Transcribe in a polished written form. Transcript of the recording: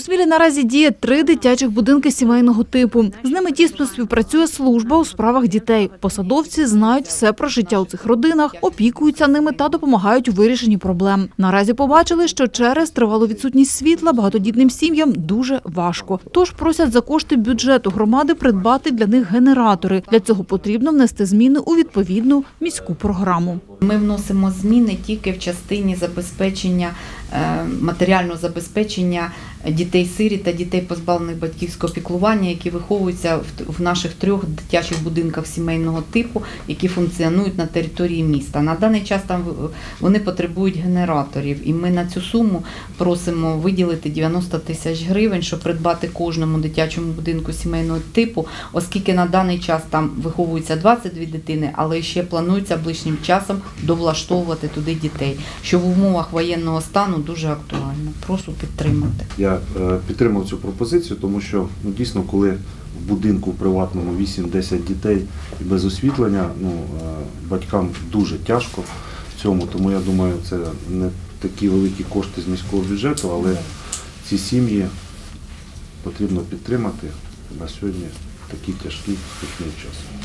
Смілі наразі діє 3 дитячих будинки сімейного типу. З ними тісно співпрацює служба у справах дітей. Посадовці знають все про життя у цих родинах, опікуються ними та допомагають у вирішенні проблем. Наразі побачили, що через тривалу відсутність світла багатодітним сім'ям дуже важко. Тож просять за кошти бюджету громади придбати для них генератори. Для цього потрібно внести зміни у відповідну міську програму. Ми вносимо зміни тільки в частині забезпечення, матеріального забезпечення дітей-сиріт та дітей, позбавлених батьківського піклування, які виховуються в наших 3 дитячих будинках сімейного типу, які функціонують на території міста. На даний час там вони потребують генераторів, і ми на цю суму просимо виділити 90 тисяч гривень, щоб придбати кожному дитячому будинку сімейного типу, оскільки на даний час там виховуються 22 дитини, але ще планується ближчим часом довлаштовувати туди дітей, що в умовах воєнного стану дуже актуально. Прошу підтримати. Я підтримав цю пропозицію, тому що дійсно, коли в будинку приватному 8-10 дітей і без освітлення, батькам дуже тяжко в цьому, тому я думаю, це не такі великі кошти з міського бюджету, але ці сім'ї потрібно підтримати на сьогодні такий тяжкий час.